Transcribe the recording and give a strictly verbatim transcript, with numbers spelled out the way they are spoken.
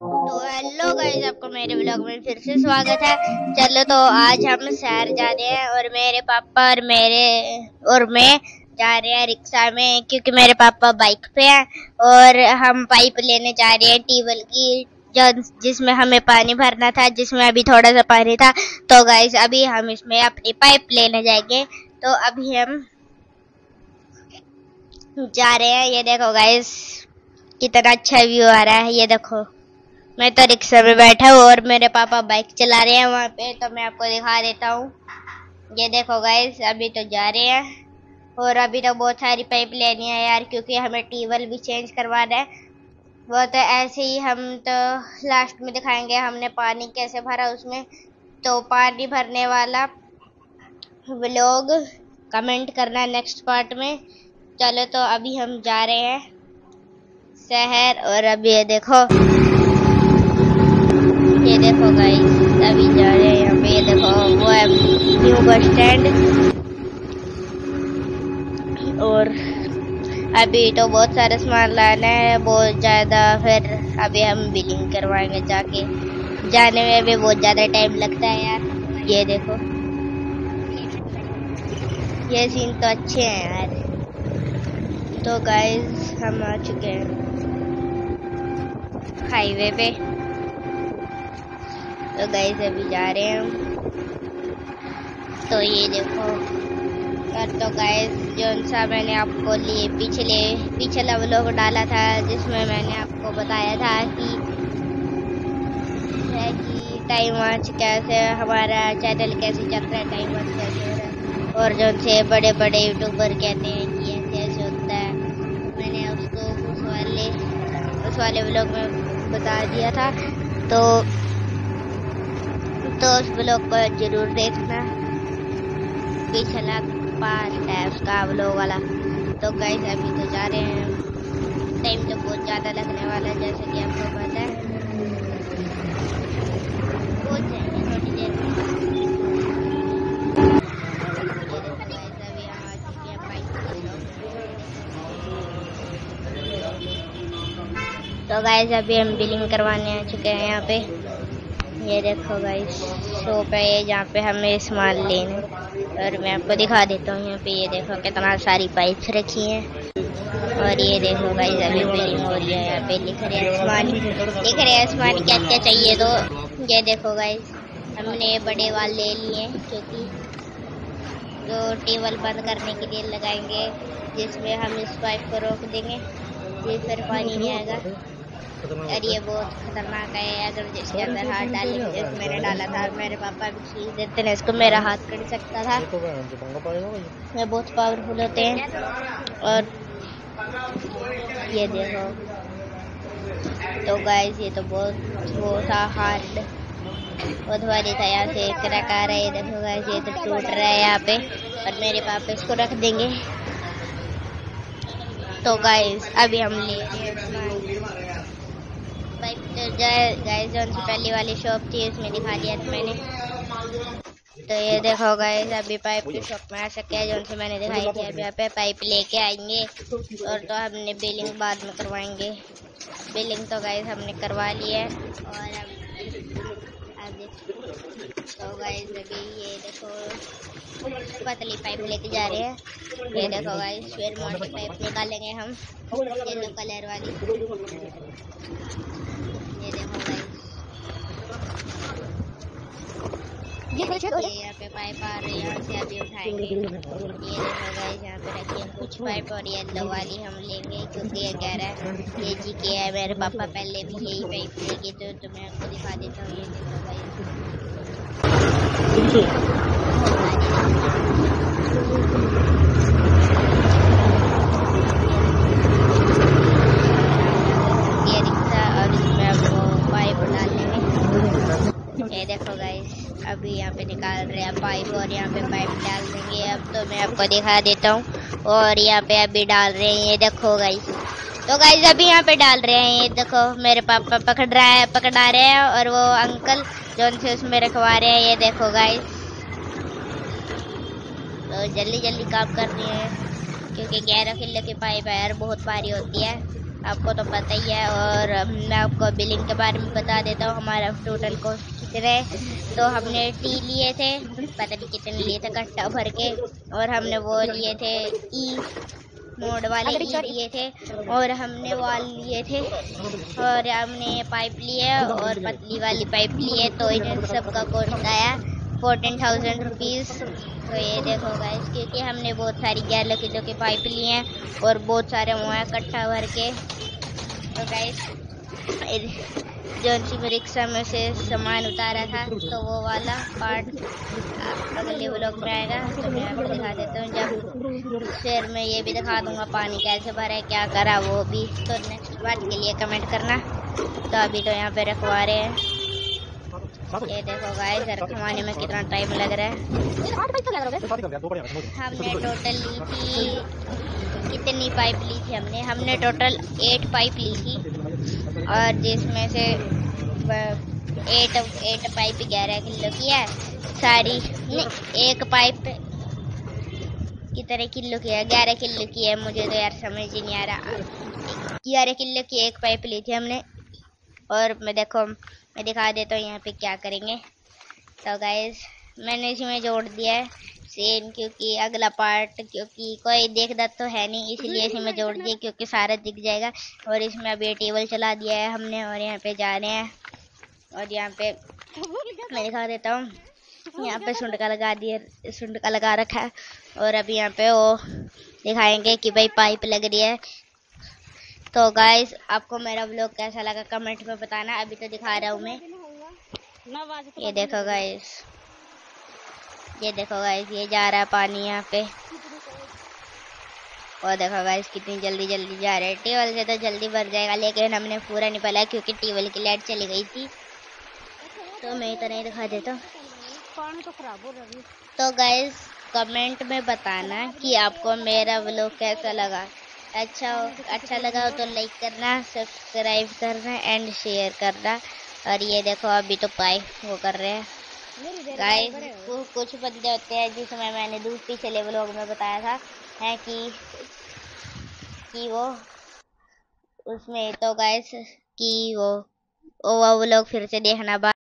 तो hello guys, आपको मेरे ब्लॉग में फिर से स्वागत है। चलो तो आज हम शहर जा रहे हैं और मेरे पापा और मेरे और मैं जा रहे हैं रिक्शा में, क्योंकि मेरे पापा बाइक पे हैं और हम पाइप लेने जा रहे हैं ट्यूबवेल की, जो जिसमें हमें पानी भरना था, जिसमें अभी थोड़ा सा पानी था। तो गाइस अभी हम इसमें अपनी पाइप लेने जाएंगे। तो अभी हम जा रहे हैं। ये देखो गाइस कितना अच्छा व्यू आ रहा है। ये देखो, मैं तो रिक्शा में बैठा हूँ और मेरे पापा बाइक चला रहे हैं वहाँ पे। तो मैं आपको दिखा देता हूँ। ये देखो गाइस, अभी तो जा रहे हैं और अभी तो बहुत सारी पाइप लेनी है यार, क्योंकि हमें ट्यूबवेल भी चेंज करवाना है। वो तो ऐसे ही हम तो लास्ट में दिखाएंगे हमने पानी कैसे भरा उसमें। तो पानी भरने वाला व्लॉग कमेंट करना नेक्स्ट पार्ट में। चलो तो अभी हम जा रहे हैं शहर। और अभी ये देखो, ये देखो गाइस अभी जा रहे हैं यहाँ पे। ये देखो वो है न्यू बस स्टैंड। और अभी तो बहुत सारा सामान लाना है, बहुत ज़्यादा। फिर अभी हम बिलिंग करवाएंगे जाके। जाने में भी बहुत ज़्यादा टाइम लगता है यार। ये देखो, ये सीन तो अच्छे हैं यार। तो गाइस हम आ चुके हैं हाईवे पे। तो गाइस अभी जा रहे हैं हम। तो ये देखो, और तो गाइस जो सा मैंने आपको लिए पिछले पिछला व्लॉग डाला था, जिसमें मैंने आपको बताया था कि है कि टाइम वाच कैसे, हमारा चैनल कैसे चल रहा है, टाइम वाच कैसे हो रहा है। और जो से बड़े बड़े यूट्यूबर कहते हैं कि ऐसे ऐसे होता है, मैंने उसको उस वाले उस वाले व्लॉग में बता दिया था। तो तो उस ब्लॉग को जरूर देखना, पिछला पार्ट है उसका व्लॉग वाला। तो गाइस अभी तो जा रहे हैं। टाइम तो बहुत ज़्यादा लगने वाला है, जैसे कि आपको पता है। पहुंच जाएंगे थोड़ी देर में। अभी हम आ चुके हैं बाइक पे। तो गाइस अभी हम बिलिंग करवाने आ चुके हैं यहाँ पे। ये देखो गाइस शॉप है ये, जहाँ पे हमें सामान लेना है। और मैं आपको दिखा देता हूँ यहाँ पे। ये देखो कितना सारी पाइप्स रखी हैं। और ये देखो गाइस अभी बिलिंग हो रही है। यहाँ पे लिख रहे हैं सामान, लिख रहे हैं सामान क्या क्या चाहिए। तो ये देखो गाइस हमने बड़े वाल ले लिए, क्योंकि जो टेबल बंद करने के लिए लगाएंगे, जिसमें हम इस पाइप को रोक देंगे, ये फिर पानी नहीं आएगा। और ये बहुत खतरनाक है, अगर जिसके अंदर हाथ डालेंगे, जैसे मैंने डाला था, मेरे पापा भी खींच देते हैं इसको, मेरा हाथ कट सकता था। ये बहुत पावरफुल होते हैं। और ये देखो, तो गाइस ये तो बहुत वो था हार्ड, बहुत भारी था। यहाँ से क्रैक आ रहा है। ये देखो गाइस ये तो टूट रहा है यहाँ पे, और मेरे पापा इसको रख देंगे। तो गाइस अभी हम ले रहे हैं पाइप। तो गाइस जो पहली वाली शॉप थी उसमें दिखा दिया था मैंने। तो ये देखो गाइस अभी पाइप की शॉप में आ सके हैं, जो से मैंने दिखाई थी। अभी यहाँ पे पाइप लेके आएंगे और तो हमने बिलिंग बाद में करवाएंगे। बिलिंग तो गाइस हमने करवा ली है। और अब तो गाइस अभी ये देखो पतली पाइप लेके जा रहे हैं। ये देखो गाइस फिर मोटी पाइप निकालेंगे हम, येलो कलर वाली। ये देखो गाइस ये यहाँ पे पाइप आ रही है, यहाँ से अभी उठाएंगे। ये देखो गाइस यहाँ पे रखी है कुछ पाइप, और येलो वाली हम लेंगे, क्योंकि ये कह रहा है ये जी के है। मेरे पापा पहले भी यही पाइप लेंगे, तो, तो मैं आपको दिखा देता हूँ। ये देखो गाइस ये रिक्शा, और इसमें अब वो पाइप डालेंगे। ये देखो गाइस अभी यहाँ पे निकाल रहे हैं पाइप, और यहाँ पे पाइप डाल देंगे। अब तो मैं आपको दिखा देता हूँ। और यहाँ पे अभी डाल रहे हैं। ये देखो गाइस, तो गाइस अभी यहाँ पे डाल रहे हैं। ये देखो मेरे पापा पकड़ रहा है पकड़ा रहे हैं, और वो अंकल जो से उसमें रखवा रहे हैं। ये देखो गाइस तो जल्दी जल्दी काम कर रहे हैं, क्योंकि ग्यारह किलो की पाइप है यार, बहुत भारी होती है। आपको तो पता ही है। और मैं आपको बिलिंग के बारे में बता देता हूँ, हमारा टोटल कॉस्ट कितने। तो हमने टी लिए थे, पता नहीं कितने लिए थे कट्टा भर के, और हमने वो लिए थे ई मोड वाले ई लिए थे, और हमने वाल लिए थे, और हमने पाइप लिए और पतली वाली पाइप लिए। तो इन सब का कॉस्ट आया फोर्टीन थाउजेंड रुपीज़। तो ये देखो गाइस, क्योंकि हमने बहुत सारी ग्यारह किलो की पाइप लिए हैं और बहुत सारे वो हैं कट्ठा भर के। तो गाइस जो सी रिक्शा में से सामान उतारा था, तो वो वाला पार्ट अगले व्लॉग में आएगा। तो मैं आपको दिखा देता हूँ जब, फिर मैं ये भी दिखा दूंगा पानी कैसे भरा है, क्या करा वो भी। तो नेक्स्ट पार्ट के लिए कमेंट करना। तो अभी तो यहाँ पे रखवा रहे हैं, ये देखो गाइस रखवाने में कितना टाइम लग रहा है। हमने टोटल ली थी कितनी पाइप ली थी हमने हमने टोटल एट पाइप ली थी, और जिसमें से एट एट पाइप ग्यारह किलो की है सारी। नहीं, एक पाइप कितने किलो की है, ग्यारह किलो की है। मुझे तो यार समझ ही नहीं आ रहा, ग्यारह किलो की एक पाइप ली थी हमने। और मैं देखो मैं दिखा देता हूँ यहाँ पे क्या करेंगे। तो गाइस मैंने इसमें जोड़ दिया है सेम, क्योंकि अगला पार्ट क्योंकि कोई देखता तो है नहीं, इसलिए इसमें जोड़ दिया क्योंकि सारा दिख जाएगा। और इसमें अभी टेबल चला दिया है हमने, और यहाँ पे जा रहे हैं। और यहाँ पे मैं दिखा देता हूँ, यहाँ पे सुंडका लगा दिया, सुंडका लगा रखा है। और अभी यहाँ पे वो दिखाएंगे कि भाई पाइप लग रही है। तो गाइस आपको मेरा व्लॉग कैसा लगा कमेंट में बताना। अभी तो दिखा रहा हूँ मैं, ये देखो गाइस, ये देखो गाइस ये जा रहा है पानी यहाँ पे। और देखो गाइस कितनी जल्दी जल्दी जा रहा है। टेबल से तो जल्दी भर जाएगा, लेकिन हमने पूरा नहीं पला क्योंकि टेबल की लाइट चली गई थी। तो मैं इतना ही दिखा देता हूँ। पानी तो खराब हो रहा है। तो गाइस कमेंट में बताना कि आपको मेरा व्लॉग कैसा लगा। अच्छा अच्छा लगा हो तो लाइक करना, सब्सक्राइब करना एंड शेयर करना। और ये देखो अभी तो पाइप वो कर रहे हैं गाइस। कुछ बंदे होते हैं जिसमें मैंने दूसरी पिछले व्लॉग में बताया था है कि कि वो उसमें तो गाइस कि वो वो व्लॉग फिर से देखना।